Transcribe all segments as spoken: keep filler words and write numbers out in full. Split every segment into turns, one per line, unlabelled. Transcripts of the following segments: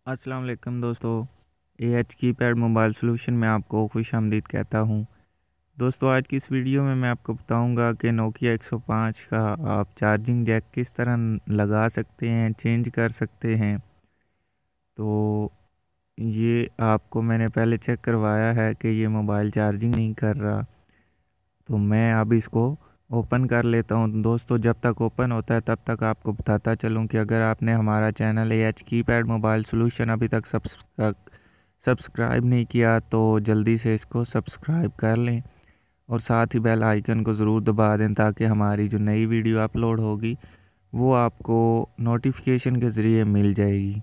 अस्सलाम वालेकुम दोस्तों। A H keypad mobile solution में आपको खुश आमदीद कहता हूँ। दोस्तों, आज की इस वीडियो में मैं आपको बताऊंगा कि नोकिया एक सौ पाँच का आप चार्जिंग जैक किस तरह लगा सकते हैं, चेंज कर सकते हैं। तो ये आपको मैंने पहले चेक करवाया है कि ये मोबाइल चार्जिंग नहीं कर रहा, तो मैं अब इसको ओपन कर लेता हूँ। दोस्तों, जब तक ओपन होता है तब तक आपको बताता चलूँ कि अगर आपने हमारा channel A H keypad mobile solution अभी तक सब्सक्राइब सब्सक्राइब नहीं किया तो जल्दी से इसको सब्सक्राइब कर लें और साथ ही बेल आइकन को ज़रूर दबा दें ताकि हमारी जो नई वीडियो अपलोड होगी वो आपको नोटिफिकेशन के ज़रिए मिल जाएगी।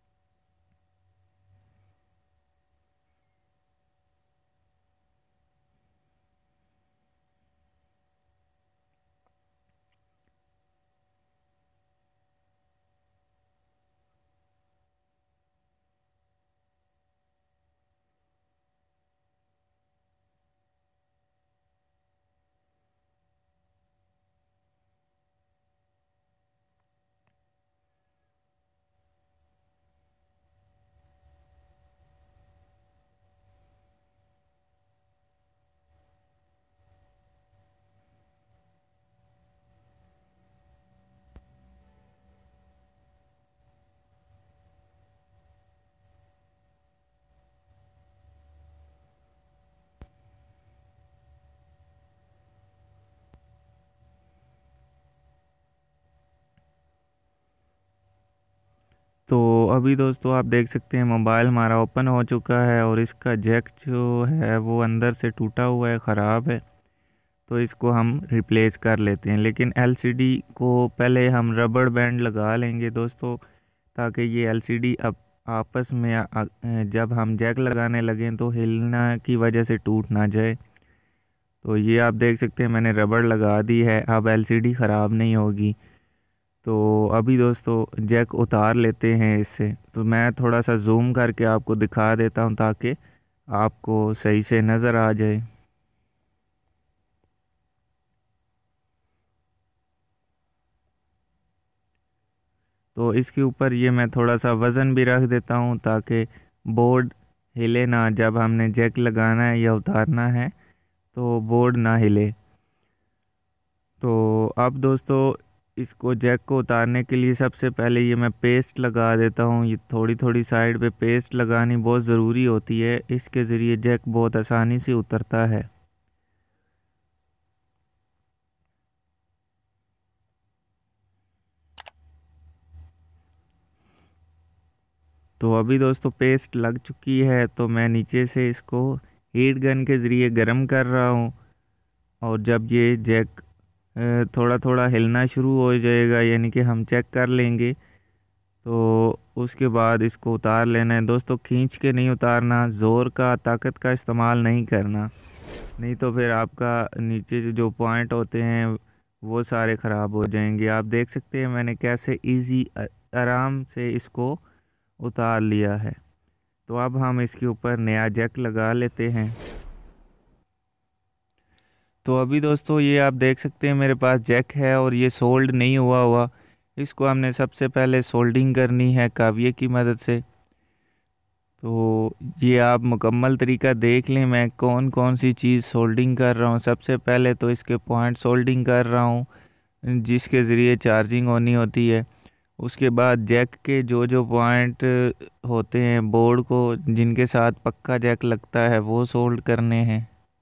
तो अभी दोस्तों आप देख सकते हैं मोबाइल हमारा ओपन हो चुका है और इसका जैक जो है वो अंदर से टूटा हुआ है, ख़राब है। तो इसको हम रिप्लेस कर लेते हैं, लेकिन एल सी डी को पहले हम रबड़ बैंड लगा लेंगे दोस्तों, ताकि ये एल सी डी अब आपस में आ, आ, जब हम जैक लगाने लगें तो हिलना की वजह से टूट ना जाए। तो ये आप देख सकते हैं मैंने रबड़ लगा दी है, अब एल सी डी ख़राब नहीं होगी। तो अभी दोस्तों जैक उतार लेते हैं इससे। तो मैं थोड़ा सा जूम करके आपको दिखा देता हूँ ताकि आपको सही से नज़र आ जाए। तो इसके ऊपर ये मैं थोड़ा सा वज़न भी रख देता हूँ ताकि बोर्ड हिले ना, जब हमने जैक लगाना है या उतारना है तो बोर्ड ना हिले। तो अब दोस्तों इसको जैक को उतारने के लिए सबसे पहले ये मैं पेस्ट लगा देता हूँ। ये थोड़ी थोड़ी साइड पे पेस्ट लगानी बहुत ज़रूरी होती है, इसके ज़रिए जैक बहुत आसानी से उतरता है। तो अभी दोस्तों पेस्ट लग चुकी है, तो मैं नीचे से इसको हीट गन के ज़रिए गर्म कर रहा हूँ। और जब ये जैक थोड़ा थोड़ा हिलना शुरू हो जाएगा, यानी कि हम चेक कर लेंगे, तो उसके बाद इसको उतार लेना है। दोस्तों, खींच के नहीं उतारना, ज़ोर का ताकत का इस्तेमाल नहीं करना, नहीं तो फिर आपका नीचे से जो पॉइंट होते हैं वो सारे ख़राब हो जाएंगे। आप देख सकते हैं मैंने कैसे इजी आराम से इसको उतार लिया है। तो अब हम इसके ऊपर नया जैक लगा लेते हैं। तो अभी दोस्तों ये आप देख सकते हैं मेरे पास जैक है और ये सोल्ड नहीं हुआ हुआ। इसको हमने सबसे पहले सोल्डिंग करनी है काविये की मदद से। तो ये आप मुकम्मल तरीका देख लें मैं कौन कौन सी चीज़ सोल्डिंग कर रहा हूँ। सबसे पहले तो इसके पॉइंट सोल्डिंग कर रहा हूँ जिसके ज़रिए चार्जिंग होनी होती है। उसके बाद जैक के जो जो पॉइंट होते हैं बोर्ड को जिनके साथ पक्का जैक लगता है वो सोल्ड करने हैं।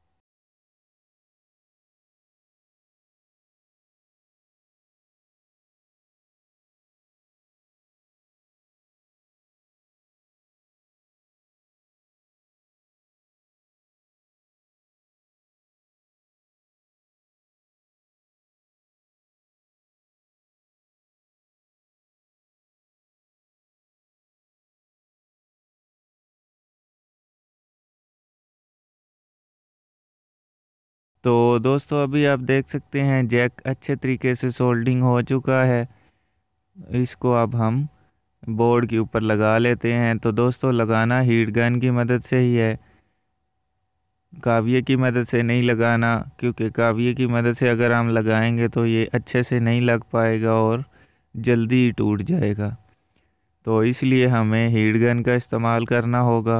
तो दोस्तों अभी आप देख सकते हैं जैक अच्छे तरीके से सोल्डिंग हो चुका है। इसको अब हम बोर्ड के ऊपर लगा लेते हैं। तो दोस्तों लगाना हीट गन की मदद से ही है, काविये की मदद से नहीं लगाना, क्योंकि काविये की मदद से अगर हम लगाएंगे तो ये अच्छे से नहीं लग पाएगा और जल्दी ही टूट जाएगा। तो इसलिए हमें हीट गन का इस्तेमाल करना होगा।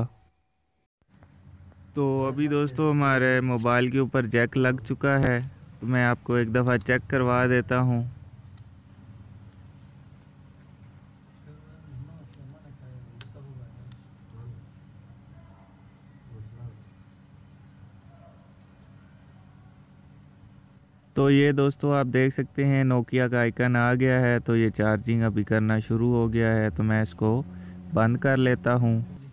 तो अभी दोस्तों हमारे मोबाइल के ऊपर जैक लग चुका है, तो मैं आपको एक दफ़ा चेक करवा देता हूँ। तो ये दोस्तों आप देख सकते हैं नोकिया का आइकन आ गया है, तो ये चार्जिंग अभी करना शुरू हो गया है। तो मैं इसको बंद कर लेता हूँ।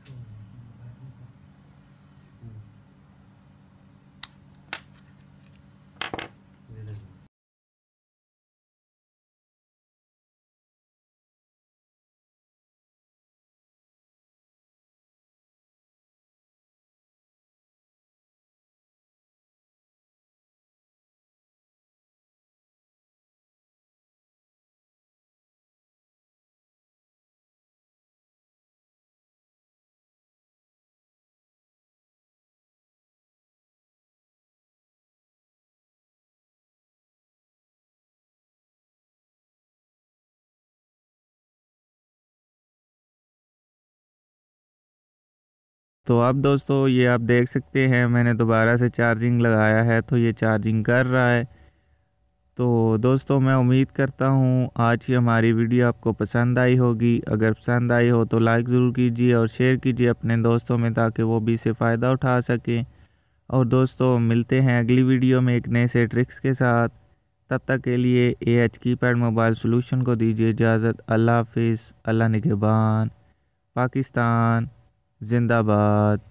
तो अब दोस्तों ये आप देख सकते हैं मैंने दोबारा से चार्जिंग लगाया है, तो ये चार्जिंग कर रहा है। तो दोस्तों मैं उम्मीद करता हूँ आज की हमारी वीडियो आपको पसंद आई होगी। अगर पसंद आई हो तो लाइक ज़रूर कीजिए और शेयर कीजिए अपने दोस्तों में, ताकि वो भी इससे फ़ायदा उठा सकें। और दोस्तों मिलते हैं अगली वीडियो में एक नए से ट्रिक्स के साथ। तब तक के लिए A H keypad mobile solution को दीजिए इजाज़त। अल्लाह हाफिज़, अल्लाह निगहबान, पाकिस्तान जिंदाबाद।